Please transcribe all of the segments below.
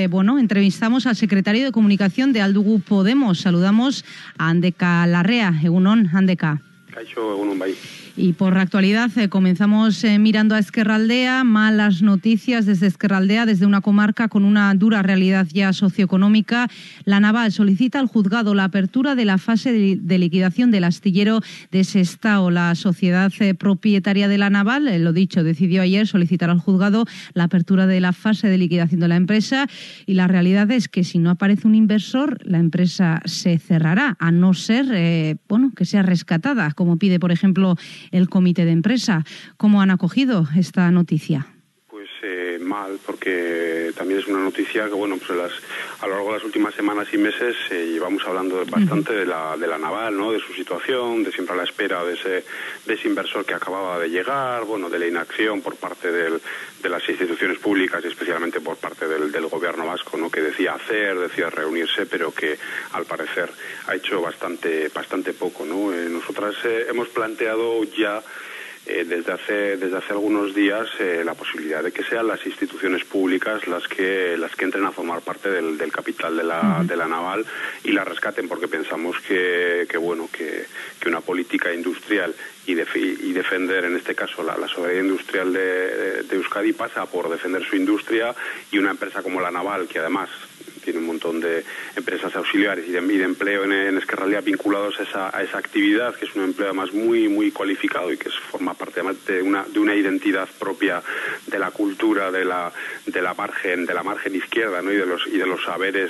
entrevistamos al secretario de Comunicación de Aldugu Podemos. Saludamos a Andeka Larrea. Egunon, Andeka. Kaixo, egunon bai. Y por actualidad comenzamos mirando a Ezkerraldea, malas noticias desde Ezkerraldea, desde una comarca con una dura realidad ya socioeconómica. La Naval solicita al juzgado la apertura de la fase de liquidación del astillero de Sestao. La sociedad propietaria de la Naval, lo dicho, decidió ayer solicitar al juzgado la apertura de la fase de liquidación de la empresa, y la realidad es que si no aparece un inversor, la empresa se cerrará, a no ser que sea rescatada, como pide, por ejemplo, el comité de empresa. ¿Cómo han acogido esta noticia? Pues mal, porque también es una noticia que, a lo largo de las últimas semanas y meses llevamos hablando bastante de la Naval, ¿no? De su situación, de siempre a la espera de ese inversor que acababa de llegar, de la inacción por parte de las instituciones públicas y especialmente por parte del gobierno vasco, ¿no? Que decía reunirse, pero que al parecer ha hecho bastante poco, ¿no? Nosotras hemos planteado ya desde hace algunos días la posibilidad de que sean las instituciones públicas las que entren a formar parte del capital de la Naval y la rescaten, porque pensamos que una política industrial y defender en este caso la soberanía industrial de Euskadi pasa por defender su industria, y una empresa como la Naval, que además tiene un montón de empresas auxiliares y de empleo en Ezkerraldea vinculados a esa actividad, que es un empleo además muy muy cualificado y que forma parte además de una identidad propia de la cultura de la margen izquierda, ¿no? y de los saberes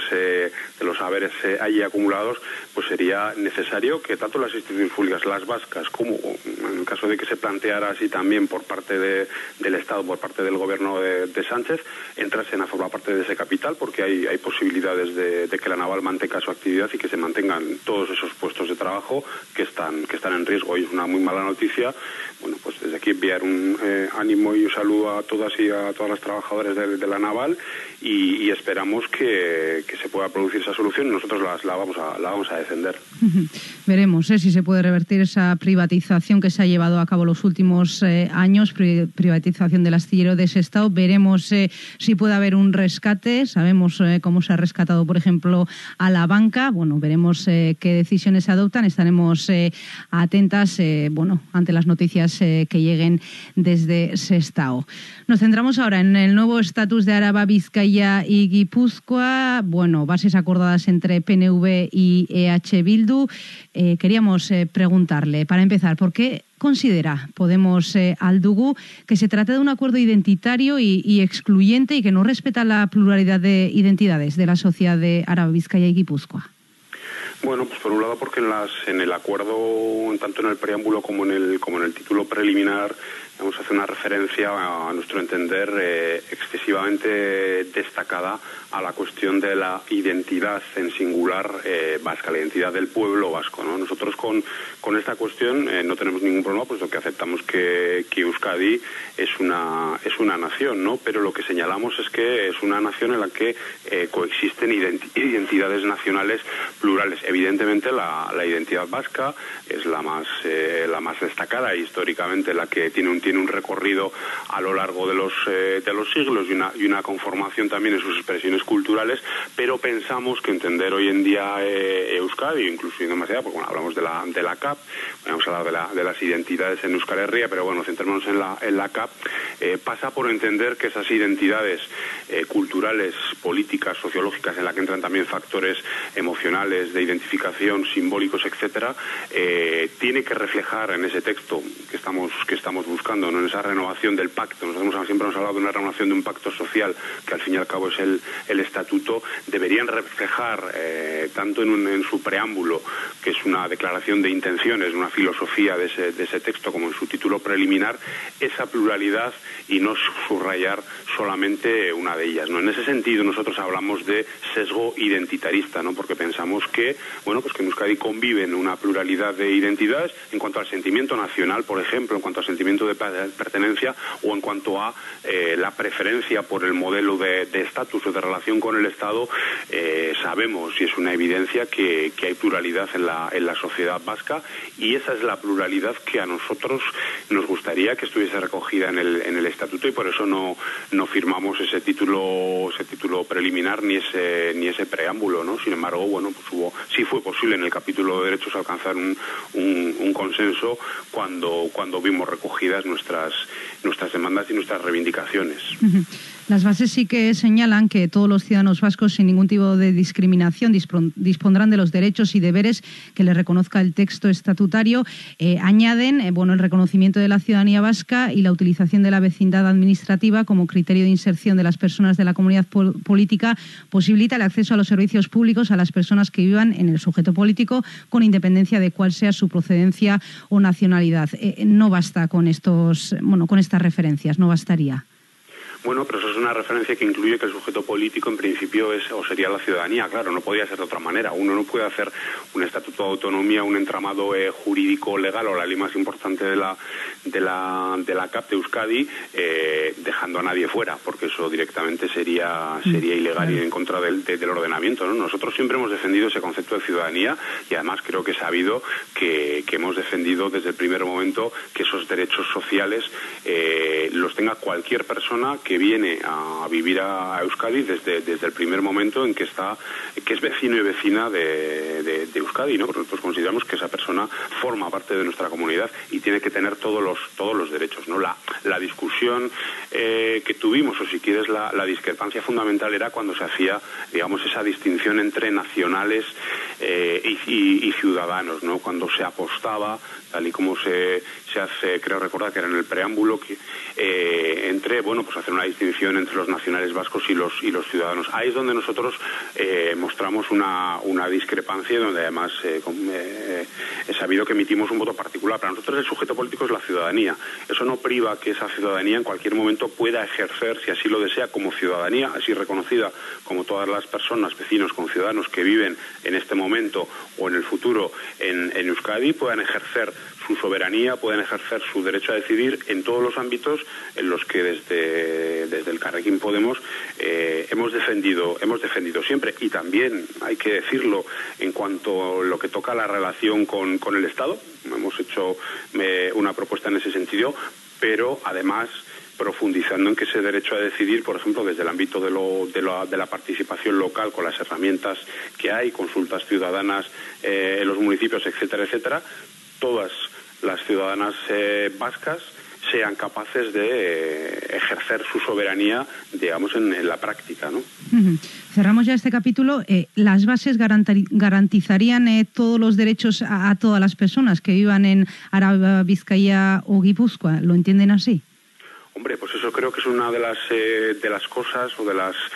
allí acumulados. Pues sería necesario que tanto las instituciones públicas, las vascas, como en el caso de que se planteara así también por parte del Estado, por parte del gobierno de Sánchez, entrasen a formar parte de ese capital, porque hay posibilidades de que la Naval mantenga su actividad y que se mantengan todos esos puestos de trabajo que están en riesgo. Y es una muy mala noticia. Bueno, pues desde aquí enviar un ánimo y un saludo a todas y a todas las trabajadoras de la Naval, y esperamos que se pueda producir esa solución, y nosotros la vamos a defender. Veremos si se puede revertir esa privatización que se ha llevado a cabo los últimos años, privatización del astillero de Sestao. Veremos si puede haber un rescate. Sabemos cómo se ha rescatado, por ejemplo, a la banca. Veremos qué decisiones se adoptan. Estaremos atentas ante las noticias que lleguen desde Sestao. Nos centramos ahora en el nuevo estatus de Araba, Vizcaya y Guipúzcoa. Bases acordadas entre PNV y EH Bildu. Queríamos preguntarle, para empezar, ¿por qué considera Podemos Aldugu que se trata de un acuerdo identitario y excluyente y que no respeta la pluralidad de identidades de la sociedad de Araba, Vizcaya y Guipúzcoa? Bueno, pues por un lado porque en el acuerdo, tanto en el preámbulo como en el título preliminar, vamos a hacer una referencia, a nuestro entender, excesivamente destacada a la cuestión de la identidad en singular vasca, la identidad del pueblo vasco, ¿no? Nosotros con esta cuestión no tenemos ningún problema, puesto que aceptamos que Euskadi es una nación, ¿no? Pero lo que señalamos es que es una nación en la que coexisten identidades nacionales plurales. Evidentemente la identidad vasca es la más destacada, históricamente la que tiene un recorrido a lo largo de los siglos y una conformación también en sus expresiones culturales, pero pensamos que entender hoy en día Euskadi, incluso yendo más allá, porque hablamos de la CAP, hemos hablado de las identidades en Euskal Herria, pero centrémonos en la CAP, pasa por entender que esas identidades culturales, políticas, sociológicas, en la que entran también factores emocionales, de identificación, simbólicos, etcétera, tiene que reflejar en ese texto que estamos buscando, ¿no? En esa renovación del pacto. Nosotros siempre hemos hablado de una renovación de un pacto social, que al fin y al cabo es el estatuto. Deberían reflejar tanto en su preámbulo, que es una declaración de intenciones, una filosofía de ese texto, como en su título preliminar, esa pluralidad, y no subrayar solamente una de ellas, ¿no? En ese sentido nosotros hablamos de sesgo identitarista, ¿no? Porque pensamos que en Euskadi conviven una pluralidad de identidades en cuanto al sentimiento nacional, por ejemplo, en cuanto al sentimiento de pertenencia o en cuanto a la preferencia por el modelo de estatus o de relación con el Estado. Sabemos, y es una evidencia, que hay pluralidad en la sociedad vasca, y esa es la pluralidad que a nosotros nos gustaría que estuviese recogida en el estatuto, y por eso no firmamos ese título preliminar ni ese preámbulo, ¿no? Sin embargo, bueno, pues sí fue posible en el capítulo de derechos alcanzar un consenso cuando vimos recogidas nuestras demandas y nuestras reivindicaciones. Las bases sí que señalan que todos los ciudadanos vascos, sin ningún tipo de discriminación, dispondrán de los derechos y deberes que les reconozca el texto estatutario. Añaden el reconocimiento de la ciudadanía vasca y la utilización de la vecindad administrativa como criterio de inserción de las personas de la comunidad política posibilita el acceso a los servicios públicos a las personas que vivan en el sujeto político, con independencia de cuál sea su procedencia o nacionalidad. No basta con con estas referencias, no bastaría. Bueno, pero eso es una referencia que incluye que el sujeto político en principio sería la ciudadanía. Claro, no podría ser de otra manera. Uno no puede hacer un estatuto de autonomía, un entramado jurídico legal o la ley más importante de la CAP de Euskadi, dejando a nadie fuera, porque eso directamente sería ilegal y en contra del ordenamiento, ¿no? Nosotros siempre hemos defendido ese concepto de ciudadanía, y además creo que es sabido que hemos defendido desde el primer momento que esos derechos sociales los tenga cualquier persona que viene a vivir a Euskadi desde el primer momento en que es vecino y vecina de Euskadi, ¿no? Nosotros consideramos que esa persona forma parte de nuestra comunidad y tiene que tener todos los derechos, ¿no? La discusión que tuvimos, o si quieres la discrepancia fundamental, era cuando se hacía, digamos, esa distinción entre nacionales y ciudadanos, ¿no? Cuando se apostaba, tal y como se hace, creo recordar que era en el preámbulo, que entre, pues hacer una distinción entre los nacionales vascos y los ciudadanos. Ahí es donde nosotros mostramos una discrepancia, y donde además es sabido que emitimos un voto particular. Para nosotros el sujeto político es la ciudadanía. Eso no priva que esa ciudadanía en cualquier momento pueda ejercer, si así lo desea, como ciudadanía, así reconocida como todas las personas, vecinos, conciudadanos que viven en este momento o en el futuro en Euskadi, puedan ejercer su soberanía, pueden ejercer su derecho a decidir en todos los ámbitos en los que desde el Carrequín Podemos hemos defendido siempre. Y también hay que decirlo en cuanto a lo que toca a la relación con el Estado. Hemos hecho una propuesta en ese sentido, pero además profundizando en que ese derecho a decidir, por ejemplo, desde el ámbito de la participación local, con las herramientas que hay, consultas ciudadanas en los municipios, etcétera, etcétera, todas las ciudadanas vascas sean capaces de ejercer su soberanía, digamos, en la práctica, ¿no? Cerramos ya este capítulo. ¿Las bases garantizarían todos los derechos a todas las personas que vivan en Araba, Vizcaya o Guipúzcoa? ¿Lo entienden así? Hombre, pues eso creo que es una de las cosas o de las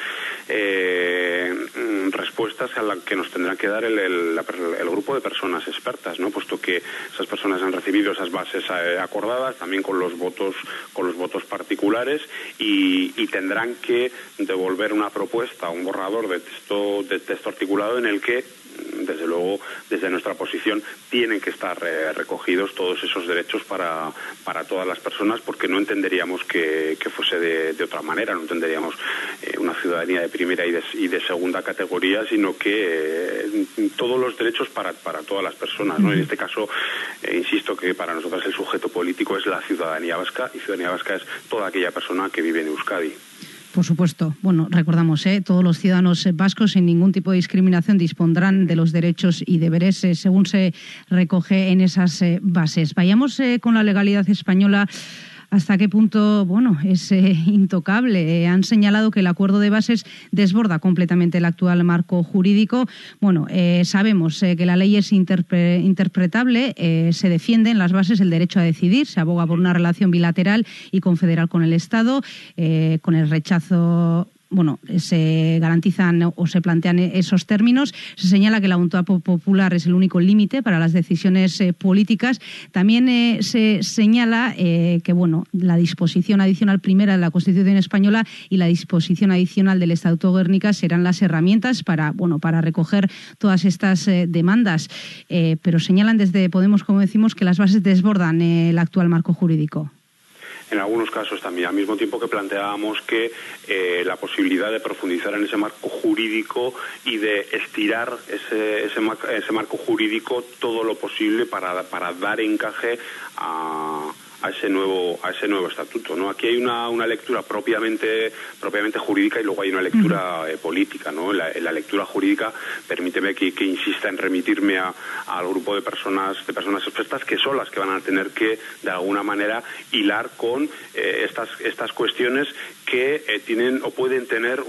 respuestas a las que nos tendrá que dar el grupo de personas expertas, ¿no? Puesto que esas personas han recibido esas bases acordadas también con los votos particulares, y tendrán que devolver una propuesta, un borrador de texto articulado en el que, desde luego, desde nuestra posición, tienen que estar recogidos todos esos derechos para todas las personas, porque no entenderíamos que fuese de otra manera, no entenderíamos una ciudadanía de primera y de segunda categoría, sino que todos los derechos para todas las personas, ¿no? En este caso, insisto que para nosotros el sujeto político es la ciudadanía vasca, y ciudadanía vasca es toda aquella persona que vive en Euskadi. Por supuesto. Bueno, recordamos, todos los ciudadanos vascos sin ningún tipo de discriminación dispondrán de los derechos y deberes según se recoge en esas bases. Vayamos con la legalidad española. ¿Hasta qué punto, es intocable? Han señalado que el acuerdo de bases desborda completamente el actual marco jurídico. Sabemos que la ley es interpretable, se defiende en las bases el derecho a decidir, se aboga por una relación bilateral y confederal con el Estado, con el rechazo. Se garantizan o se plantean esos términos. Se señala que la voluntad popular es el único límite para las decisiones políticas. También se señala que la disposición adicional primera de la Constitución española y la disposición adicional del Estatuto de Gernika serán las herramientas para recoger todas estas demandas. Pero señalan desde Podemos, como decimos, que las bases desbordan el actual marco jurídico. en algunos casos también, al mismo tiempo que planteábamos que la posibilidad de profundizar en ese marco jurídico y de estirar ese marco jurídico todo lo posible para dar encaje a ese nuevo estatuto, ¿no? Aquí hay una lectura propiamente jurídica y luego hay una lectura política, ¿no? La lectura jurídica, permíteme que insista en remitirme al grupo de personas expertas que son las que van a tener que de alguna manera hilar con estas cuestiones que tienen o pueden tener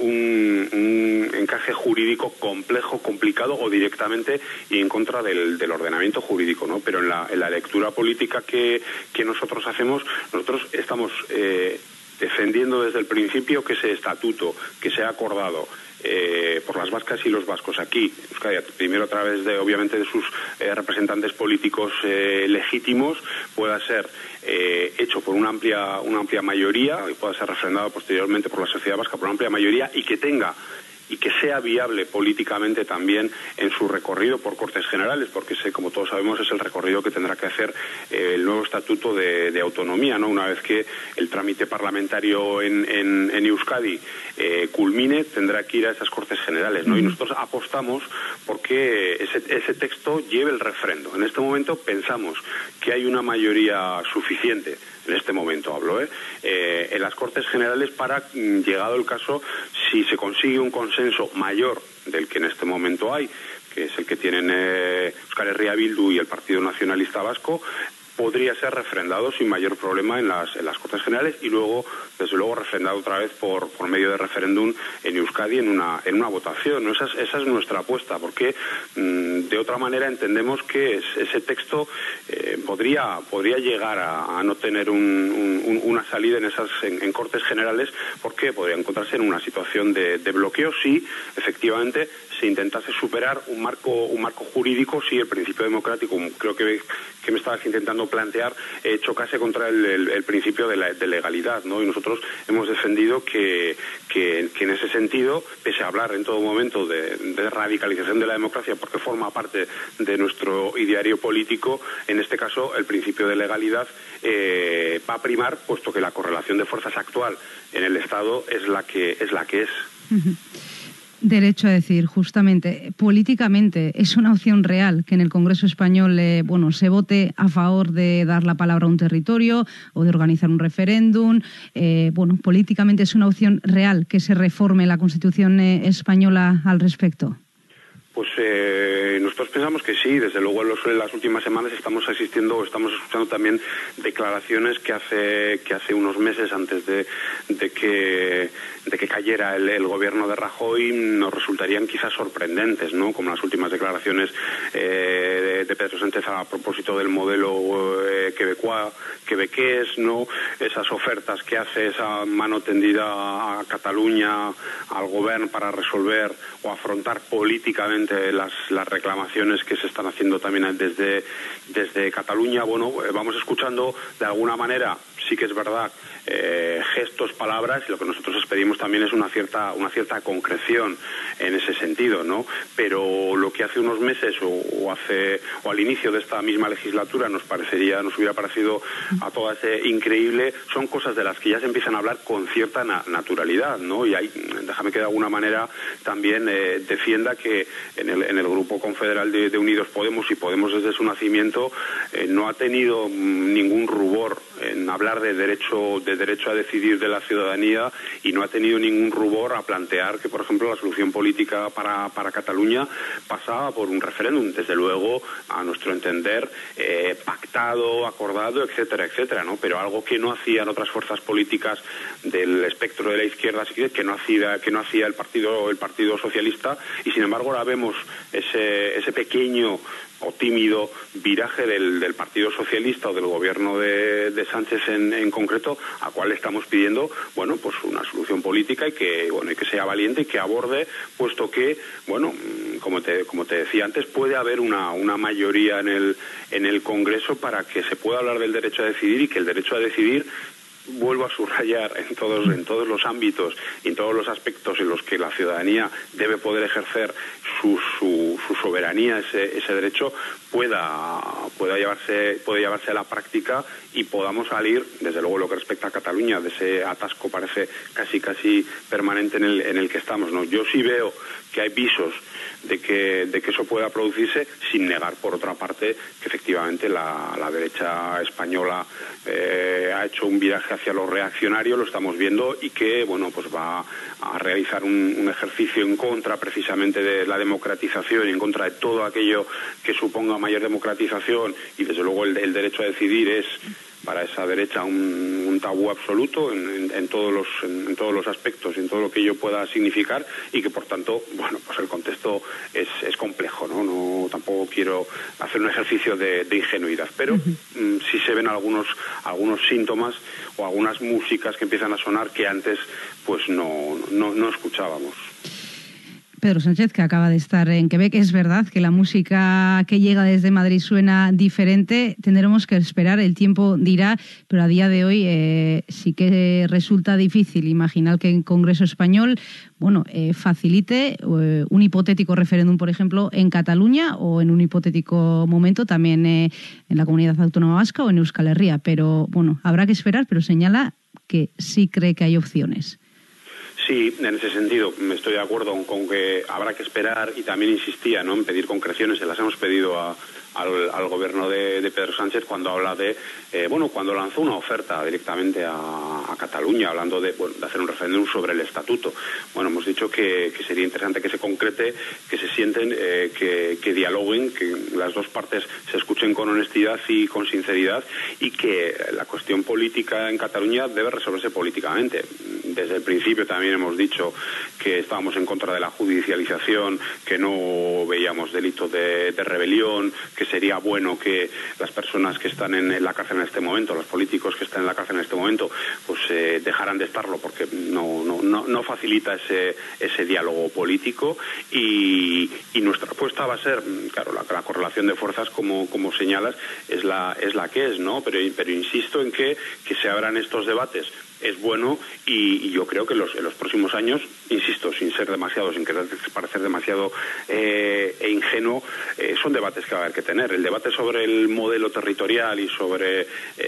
un encaje jurídico complejo, complicado o directamente y en contra del ordenamiento jurídico, ¿no? Pero en la lectura política que nosotros hacemos, nosotros estamos defendiendo desde el principio que ese estatuto que se ha acordado por las vascas y los vascos aquí, Euskadi, primero a través obviamente de sus representantes políticos legítimos, pueda ser hecho por una amplia mayoría y pueda ser refrendado posteriormente por la sociedad vasca por una amplia mayoría y que sea viable políticamente también en su recorrido por Cortes Generales, porque como todos sabemos, es el recorrido que tendrá que hacer el nuevo Estatuto de Autonomía, ¿no? Una vez que el trámite parlamentario en Euskadi culmine, tendrá que ir a esas Cortes Generales, ¿no? Y nosotros apostamos porque ese texto lleve el refrendo. En este momento pensamos que hay una mayoría suficiente, en este momento hablo, en las Cortes Generales para, llegado el caso, si se consigue un consenso mayor del que en este momento hay, que es el que tienen Euskal Herria Bildu y el Partido Nacionalista Vasco, podría ser refrendado sin mayor problema en las Cortes Generales y luego, desde luego, refrendado otra vez por medio de referéndum en Euskadi en una votación, ¿no? Esa es nuestra apuesta, porque de otra manera entendemos que ese texto podría llegar a no tener una salida en Cortes Generales, porque podría encontrarse en una situación de bloqueo si efectivamente se intentase superar un marco jurídico, si el principio democrático, creo que me estabas intentando plantear, chocase contra el principio de legalidad, ¿no? Y nosotros hemos defendido que en ese sentido, pese a hablar en todo momento de radicalización de la democracia, porque forma parte de nuestro ideario político, en este caso el principio de legalidad va a primar, puesto que la correlación de fuerzas actual en el Estado es la que es. Derecho a decidir, justamente, políticamente, ¿es una opción real que en el Congreso español se vote a favor de dar la palabra a un territorio o de organizar un referéndum? Políticamente, ¿es una opción real que se reforme la Constitución española al respecto? Pues nosotros pensamos que sí. Desde luego en las últimas semanas estamos escuchando también declaraciones que hace unos meses, antes de que cayera el gobierno de Rajoy, nos resultarían quizás sorprendentes, ¿no? Como las últimas declaraciones de Pedro Sánchez a propósito del modelo quebequés, ¿no? Esas ofertas que hace, esa mano tendida a Cataluña, al gobierno, para resolver o afrontar políticamente las reclamaciones que se están haciendo también desde Cataluña. Bueno, vamos escuchando de alguna manera, sí que es verdad, gestos, palabras, y lo que nosotros pedimos también es una cierta concreción en ese sentido, ¿no? Pero lo que hace unos meses o al inicio de esta misma legislatura nos hubiera parecido a todas increíble, son cosas de las que ya se empiezan a hablar con cierta naturalidad, ¿no? Y déjame que de alguna manera también defienda que en el grupo confederal de Unidos Podemos, y Podemos desde su nacimiento, no ha tenido ningún rubor en hablar de derecho a decidir de la ciudadanía, y no ha tenido ningún rubor a plantear que, por ejemplo, la solución política para Cataluña pasaba por un referéndum, desde luego, a nuestro entender, pactado, acordado, etcétera, etcétera, ¿no? Pero algo que no hacían otras fuerzas políticas del espectro de la izquierda, que no hacía el Partido Socialista, y sin embargo ahora vemos ese pequeño o tímido viraje del Partido Socialista o del gobierno de Sánchez en concreto, a cual estamos pidiendo, bueno, pues una solución política y que sea valiente y que aborde, puesto que, bueno, como te decía antes, puede haber una mayoría en el Congreso para que se pueda hablar del derecho a decidir, y que el derecho a decidir, vuelvo a subrayar, en todos los ámbitos y en todos los aspectos en los que la ciudadanía debe poder ejercer su soberanía, ese derecho, pueda llevarse a la práctica y podamos salir, desde luego, lo que respecta a Cataluña, de ese atasco parece casi permanente en el que estamos, ¿no? Yo sí veo que hay visos de que eso pueda producirse, sin negar, por otra parte, que efectivamente la derecha española ha hecho un viraje hacia lo reaccionario, lo estamos viendo, y que pues va a realizar un ejercicio en contra precisamente de la democratización y en contra de todo aquello que suponga mayor democratización, y desde luego el derecho a decidir es para esa derecha un tabú absoluto en todos los aspectos y en todo lo que ello pueda significar, y que por tanto pues el contexto es complejo, no tampoco quiero hacer un ejercicio de ingenuidad, pero sí se ven algunos síntomas o algunas músicas que empiezan a sonar que antes pues no escuchábamos. Pedro Sánchez, que acaba de estar en Quebec, es verdad que la música que llega desde Madrid suena diferente. Tendremos que esperar, el tiempo dirá, pero a día de hoy sí que resulta difícil imaginar que el Congreso español facilite un hipotético referéndum, por ejemplo, en Cataluña, o en un hipotético momento también en la Comunidad Autónoma Vasca o en Euskal Herria. Pero habrá que esperar, pero señala que sí cree que hay opciones. Sí, en ese sentido me estoy de acuerdo con que habrá que esperar, y también insistía en pedir concreciones. Se las hemos pedido al gobierno de Pedro Sánchez cuando habla cuando lanzó una oferta directamente a Cataluña, hablando de hacer un referéndum sobre el estatuto. Hemos dicho que sería interesante que se concrete, que se sienten, que dialoguen, que las dos partes se escuchen con honestidad y con sinceridad, y que la cuestión política en Cataluña debe resolverse políticamente. Desde el principio también hemos dicho que estábamos en contra de la judicialización, que no veíamos delitos de rebelión, que sería bueno que las personas que están en la cárcel en este momento, los políticos que están en la cárcel en este momento, pues dejaran de estarlo, porque no facilita ese diálogo político, y nuestra apuesta va a ser, claro, la correlación de fuerzas, como señalas, es la que es, ¿no? Pero insisto en que se abran estos debates. Es bueno, y yo creo que en los próximos años, insisto, sin querer parecer demasiado ingenuo, son debates que va a haber que tener. El debate sobre el modelo territorial y sobre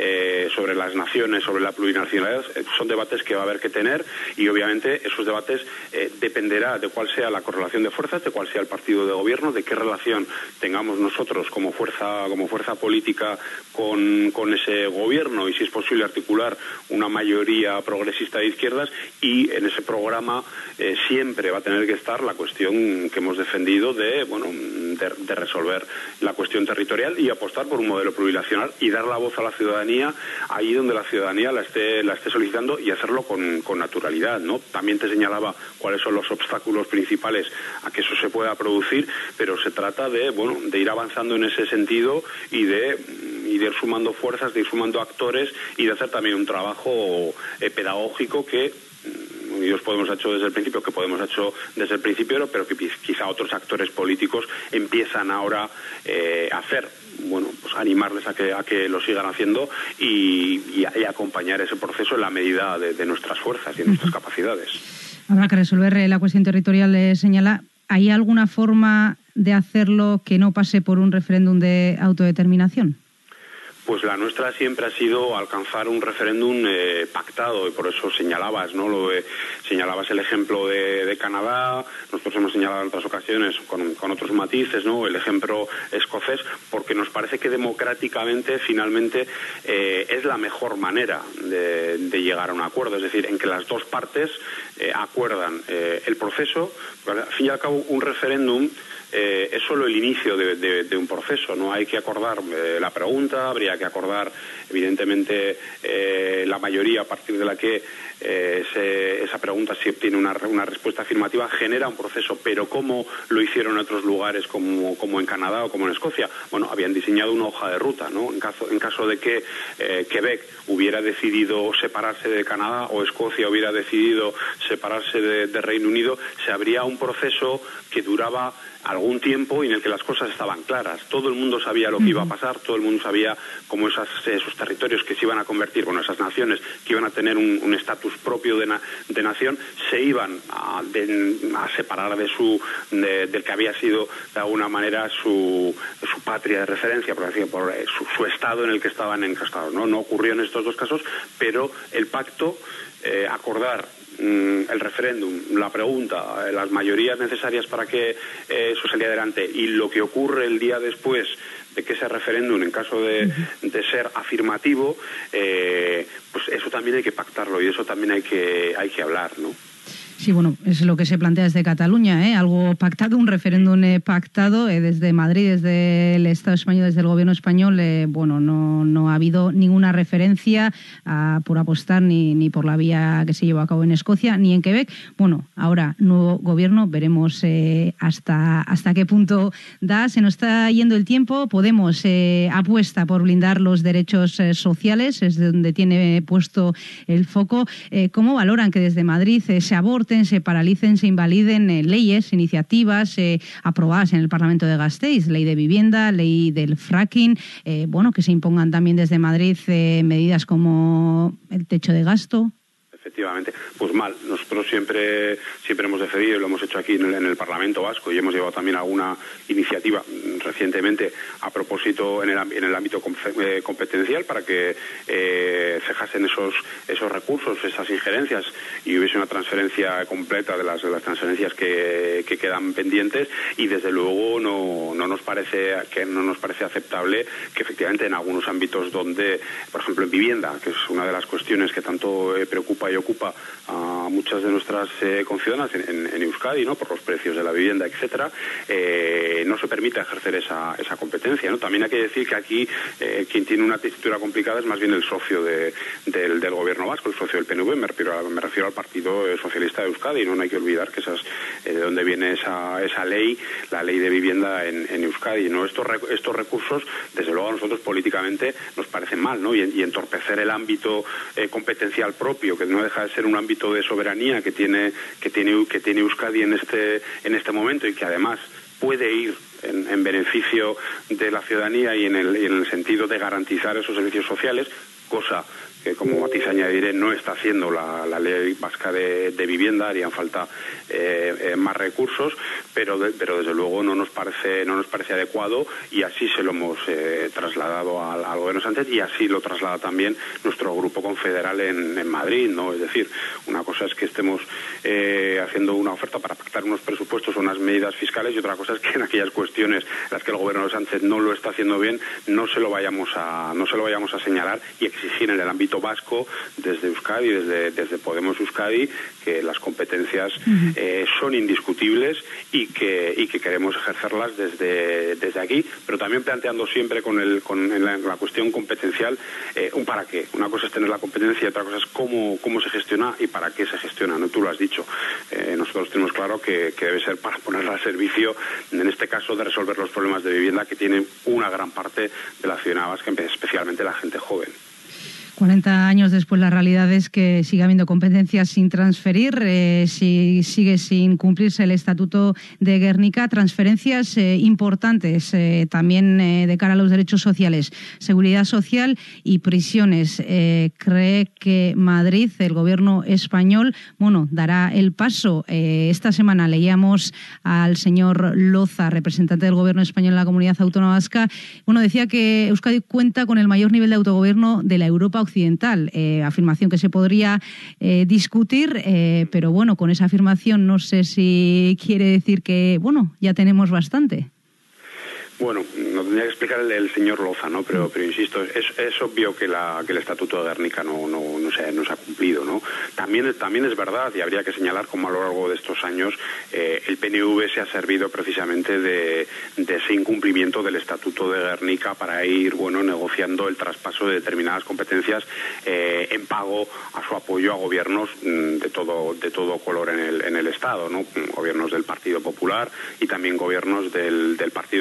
las naciones, sobre la plurinacionalidad, son debates que va a haber que tener, y obviamente esos debates dependerá de cuál sea la correlación de fuerzas, de cuál sea el partido de gobierno, de qué relación tengamos nosotros como fuerza política con ese gobierno, y si es posible articular una mayoría progresista de izquierdas, y en ese programa siempre va a tener que estar la cuestión que hemos defendido de resolver la cuestión territorial y apostar por un modelo plurinacional y dar la voz a la ciudadanía ahí donde la ciudadanía la esté solicitando, y hacerlo con naturalidad, ¿no? También te señalaba cuáles son los obstáculos principales a que eso se pueda producir, pero se trata de ir avanzando en ese sentido, y de ir sumando fuerzas, de ir sumando actores, y de hacer también un trabajo pedagógico que podemos hecho desde el principio, pero que quizá otros actores políticos empiezan ahora a hacer. Pues animarles a que lo sigan haciendo, y acompañar ese proceso en la medida de nuestras fuerzas y de nuestras capacidades. Habrá que resolver la cuestión territorial, señala. ¿Hay alguna forma de hacerlo que no pase por un referéndum de autodeterminación? Pues la nuestra siempre ha sido alcanzar un referéndum pactado, y por eso señalabas, ¿no? Señalabas el ejemplo de Canadá. Nosotros hemos señalado en otras ocasiones con otros matices, ¿no? El ejemplo escocés, porque nos parece que democráticamente finalmente es la mejor manera de llegar a un acuerdo, es decir, en que las dos partes acuerdan el proceso. Al fin y al cabo, un referéndum es solo el inicio de un proceso. No hay que acordar la pregunta, habría que acordar evidentemente la mayoría a partir de la que esa pregunta, si obtiene una respuesta afirmativa, genera un proceso. Pero ¿cómo lo hicieron en otros lugares como en Canadá o como en Escocia? Habían diseñado una hoja de ruta, ¿no? En caso de que Quebec hubiera decidido separarse de Canadá, o Escocia hubiera decidido separarse de Reino Unido, se abría un proceso que duraba algún tiempo y en el que las cosas estaban claras. Todo el mundo sabía lo que iba a pasar, todo el mundo sabía cómo esos territorios que se iban a convertir, esas naciones que iban a tener un estatus propio de nación, región se iban a separar del que había sido de alguna manera su patria de referencia, por su estado en el que estaban encastados, ¿no? No ocurrió en estos dos casos, pero el pacto, acordar el referéndum, la pregunta, las mayorías necesarias para que eso saliera adelante y lo que ocurre el día después de que ese referéndum, en caso de ser afirmativo, pues eso también hay que pactarlo y eso también hay que hablar, ¿no? Sí, bueno, es lo que se plantea desde Cataluña, ¿eh? Algo pactado, un referéndum pactado desde Madrid, desde el Estado español, desde el Gobierno español. Bueno, no ha habido ninguna referencia por apostar ni por la vía que se llevó a cabo en Escocia ni en Quebec. Bueno, ahora nuevo Gobierno, veremos hasta qué punto da. Se nos está yendo el tiempo. Podemos apuesta por blindar los derechos sociales, es donde tiene puesto el foco. ¿Cómo valoran que desde Madrid se aborte, se paralicen, se invaliden leyes, iniciativas aprobadas en el Parlamento de Gasteiz, ley de vivienda, ley del fracking, que se impongan también desde Madrid medidas como el techo de gasto? Efectivamente, pues mal. Nosotros siempre hemos defendido, y lo hemos hecho aquí en el Parlamento Vasco, y hemos llevado también alguna iniciativa recientemente a propósito en el ámbito competencial para que cejasen esos recursos, esas injerencias, y hubiese una transferencia completa de las transferencias que quedan pendientes. Y desde luego no nos parece aceptable que efectivamente en algunos ámbitos donde, por ejemplo en vivienda, que es una de las cuestiones que tanto preocupa y ocupa a muchas de nuestras conciudadanas en Euskadi, ¿no? Por los precios de la vivienda, etcétera, no se permite ejercer esa competencia, ¿no? También hay que decir que aquí quien tiene una tesitura complicada es más bien el socio del Gobierno vasco, el socio del PNV, me refiero al Partido Socialista de Euskadi, ¿no? No hay que olvidar que de dónde viene esa ley, la ley de vivienda en Euskadi, ¿no? Estos recursos, desde luego a nosotros políticamente nos parecen mal, ¿no? Y entorpecer el ámbito competencial propio, que no deja de ser un ámbito de soberanía que tiene Euskadi en este momento, y que además puede ir en beneficio de la ciudadanía y en el sentido de garantizar esos servicios sociales, cosa que, como matiz añadiré, no está haciendo la ley vasca de vivienda. Harían falta más recursos, pero desde luego no nos parece adecuado, y así se lo hemos trasladado al Gobierno Sánchez, y así lo traslada también nuestro grupo confederal en Madrid, ¿no? Es decir, una cosa es que estemos haciendo una oferta para pactar unos presupuestos o unas medidas fiscales, y otra cosa es que en aquellas cuestiones en las que el Gobierno de Sánchez no lo está haciendo bien no se lo vayamos a señalar y exigir en el ámbito vasco, desde Euskadi, desde Podemos Euskadi, que las competencias son indiscutibles y que queremos ejercerlas desde aquí, pero también planteando siempre con la cuestión competencial un para qué. Una cosa es tener la competencia y otra cosa es cómo se gestiona y para qué se gestiona, ¿no? Tú lo has dicho. Nosotros tenemos claro que debe ser para ponerla al servicio, en este caso, de resolver los problemas de vivienda que tiene una gran parte de la ciudadanía vasca, especialmente la gente joven. 40 años después, la realidad es que sigue habiendo competencias sin transferir, sigue sin cumplirse el Estatuto de Guernica, transferencias importantes también de cara a los derechos sociales, seguridad social y prisiones. ¿Cree que Madrid, el Gobierno español, dará el paso? Esta semana leíamos al señor Loza, representante del Gobierno español en la Comunidad Autónoma Vasca. Decía que Euskadi cuenta con el mayor nivel de autogobierno de la Europa occidental, afirmación que se podría discutir, pero con esa afirmación no sé si quiere decir que ya tenemos bastante. Bueno, no tendría que explicar el señor Loza, ¿no? Pero insisto, es obvio que el Estatuto de Guernica no se ha cumplido, ¿no? También es verdad, y habría que señalar cómo a lo largo de estos años el PNV se ha servido precisamente de ese incumplimiento del Estatuto de Guernica para ir negociando el traspaso de determinadas competencias en pago a su apoyo a gobiernos de todo color en el Estado, ¿no? Gobiernos del Partido Popular y también gobiernos del Partido Socialista.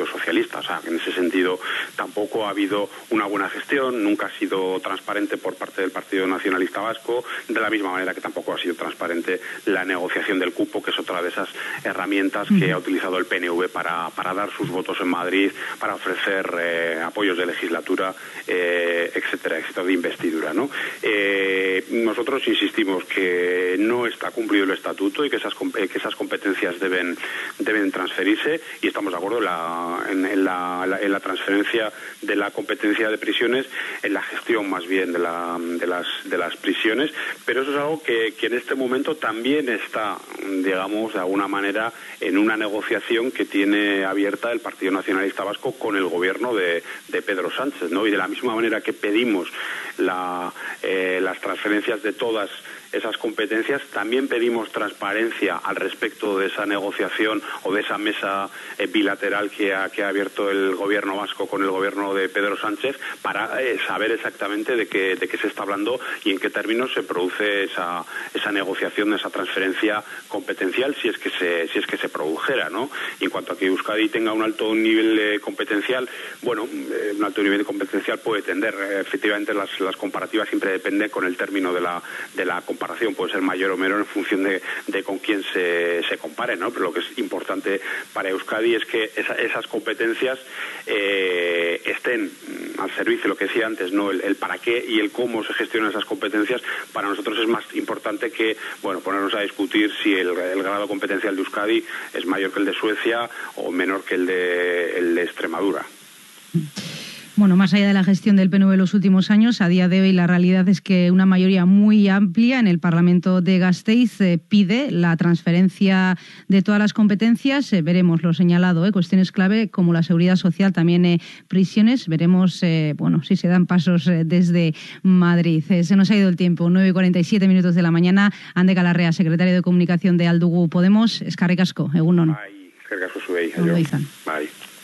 Nacionalista. O sea, en ese sentido tampoco ha habido una buena gestión, nunca ha sido transparente por parte del Partido Nacionalista Vasco, de la misma manera que tampoco ha sido transparente la negociación del cupo, que es otra de esas herramientas que ha utilizado el PNV para dar sus votos en Madrid, para ofrecer apoyos de legislatura, etcétera, etcétera, de investidura, ¿no? Nosotros insistimos que no está cumplido el estatuto y que esas competencias deben transferirse, y estamos de acuerdo en la transferencia de la competencia de prisiones, en la gestión más bien de las prisiones, pero eso es algo que en este momento también está, digamos, de alguna manera en una negociación que tiene abierta el Partido Nacionalista Vasco con el gobierno de Pedro Sánchez, ¿no? Y de la misma manera que pedimos las transferencias de todas esas competencias, también pedimos transparencia al respecto de esa negociación o de esa mesa bilateral que ha abierto el gobierno vasco con el gobierno de Pedro Sánchez, para saber exactamente de qué se está hablando y en qué términos se produce esa negociación, esa transferencia competencial, si es que se produjera, ¿no? Y en cuanto a que Euskadi tenga un alto nivel competencial, bueno, un alto nivel competencial puede tender, efectivamente las comparativas siempre dependen con el término de la comparación, puede ser mayor o menor en función de con quién se compare, ¿no? Pero lo que es importante para Euskadi es que esas competencias estén al servicio, lo que decía antes, ¿no? El para qué y el cómo se gestionan esas competencias. Para nosotros es más importante que, bueno, ponernos a discutir si el grado competencial de Euskadi es mayor que el de Suecia o menor que el de Extremadura. Bueno, más allá de la gestión del PNV en los últimos años, a día de hoy la realidad es que una mayoría muy amplia en el Parlamento de Gasteiz pide la transferencia de todas las competencias. Veremos lo señalado, cuestiones clave como la seguridad social, también prisiones. Veremos si se dan pasos desde Madrid. Se nos ha ido el tiempo, 9:47 de la mañana. Ande Galarrea, secretario de Comunicación de Aldugu Podemos. Eskerrik asko, egun on. Eskerrik asko zuei. Bai.